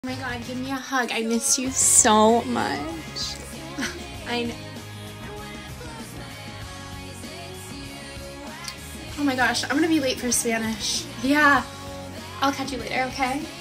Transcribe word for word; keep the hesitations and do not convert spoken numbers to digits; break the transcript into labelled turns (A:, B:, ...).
A: Oh my god, give me a hug. I miss you so much. I know. Oh my gosh, I'm gonna be late for Spanish. Yeah. I'll catch you later, okay?